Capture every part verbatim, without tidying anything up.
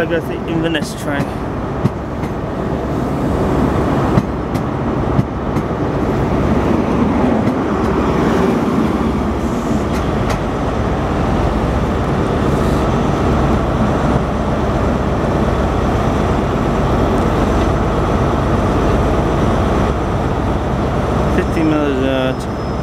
go to the Inverness train. fifteen minutes out.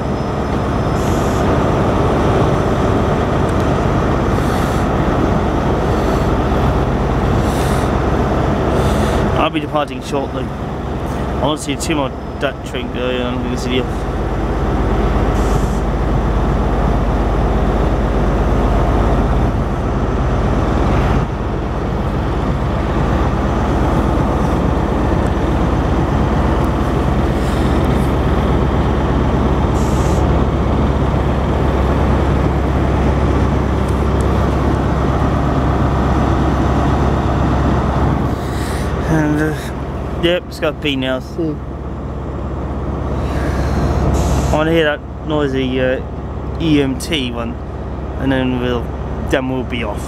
I'll be departing shortly. I want to see two more that train going on in the city of. And uh, yep, it's got B now. So I want to hear that noisy uh, E M T one, and then we'll then we'll be off.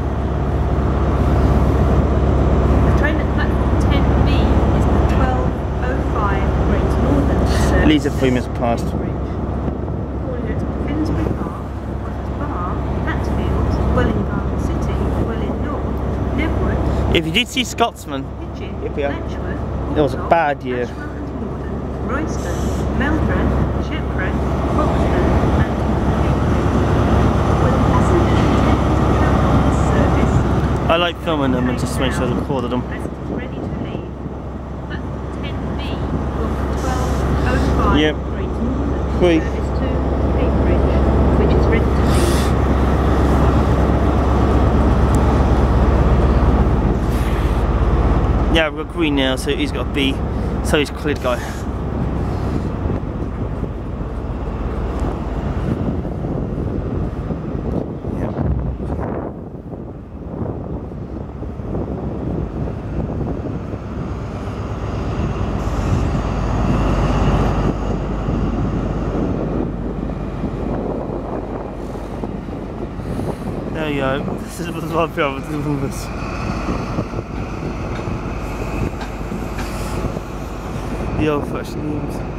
The train at platform ten B is the twelve oh five Great Northern service. Leeds are three minutes past. Calling at Finsbury Park, Waters Bar, Hatfield, Welling Garden City, Welling North, Nebworth. If you did see Scotsman, Yep, yeah. It was a bad year. Royston, Meldrum, Shepron, Foxton, and I like filming them and just make sure I recorded them. ready to leave. Platform ten B of twelve oh five Yep. Great Northern Three. service to Cambridge, which is ready to leave. Yeah, we've got green now, so he's got a B. So he's cleared guy. Yeah. There you go. This is one thing I'm doing this. The old fashioned names.